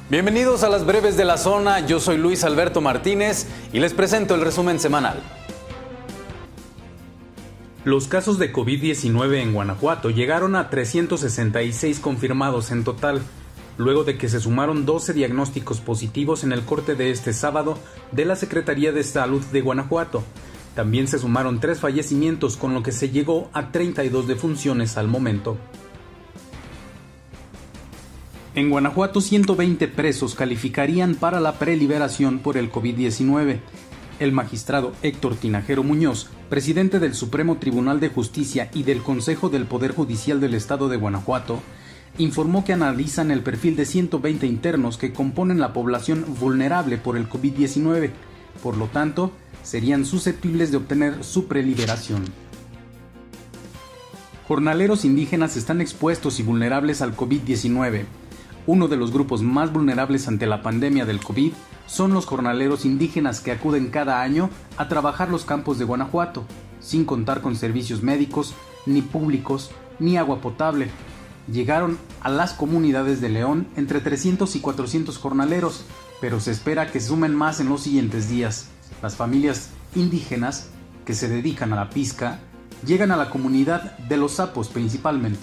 Bienvenidos a las breves de la zona, yo soy Luis Alberto Martínez y les presento el resumen semanal. Los casos de COVID-19 en Guanajuato llegaron a 366 confirmados en total, luego de que se sumaron 12 diagnósticos positivos en el corte de este sábado de la Secretaría de Salud de Guanajuato. También se sumaron 3 fallecimientos, con lo que se llegó a 32 defunciones al momento. En Guanajuato, 120 presos calificarían para la preliberación por el COVID-19. El magistrado Héctor Tinajero Muñoz, presidente del Supremo Tribunal de Justicia y del Consejo del Poder Judicial del Estado de Guanajuato, informó que analizan el perfil de 120 internos que componen la población vulnerable por el COVID-19. Por lo tanto, serían susceptibles de obtener su preliberación. Jornaleros indígenas están expuestos y vulnerables al COVID-19. Uno de los grupos más vulnerables ante la pandemia del COVID son los jornaleros indígenas que acuden cada año a trabajar los campos de Guanajuato, sin contar con servicios médicos, ni públicos, ni agua potable. Llegaron a las comunidades de León entre 300 y 400 jornaleros, pero se espera que sumen más en los siguientes días. Las familias indígenas que se dedican a la pizca llegan a la comunidad de Los Sapos principalmente.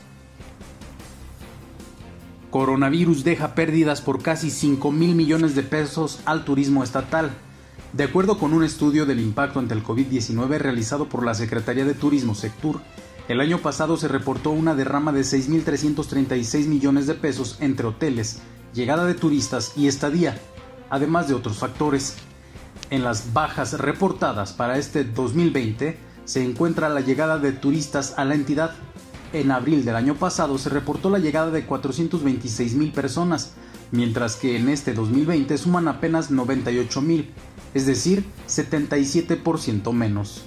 Coronavirus deja pérdidas por casi 5,000 millones de pesos al turismo estatal. De acuerdo con un estudio del impacto ante el COVID-19 realizado por la Secretaría de Turismo, Sectur, el año pasado se reportó una derrama de 6,336 millones de pesos entre hoteles, llegada de turistas y estadía, además de otros factores. En las bajas reportadas para este 2020 se encuentra la llegada de turistas a la entidad. En abril del año pasado se reportó la llegada de 426,000 personas, mientras que en este 2020 suman apenas 98,000, es decir, 77% menos.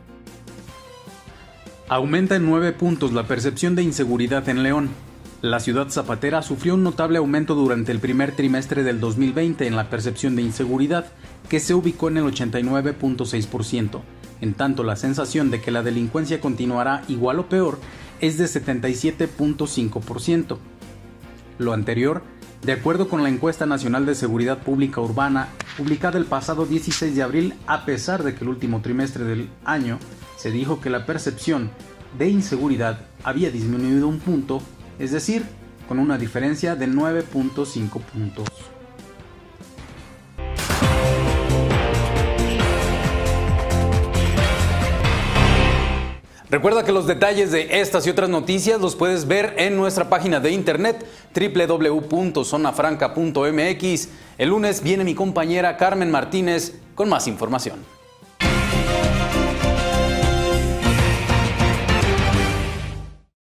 Aumenta en 9 puntos la percepción de inseguridad en León. La ciudad zapatera sufrió un notable aumento durante el primer trimestre del 2020 en la percepción de inseguridad, que se ubicó en el 89,6%. En tanto, la sensación de que la delincuencia continuará igual o peor es de 77,5%. Lo anterior, de acuerdo con la Encuesta Nacional de Seguridad Pública Urbana, publicada el pasado 16 de abril, a pesar de que el último trimestre del año se dijo que la percepción de inseguridad había disminuido un punto, es decir, con una diferencia de 9,5 puntos. Recuerda que los detalles de estas y otras noticias los puedes ver en nuestra página de internet www.zonafranca.mx. El lunes viene mi compañera Carmen Martínez con más información.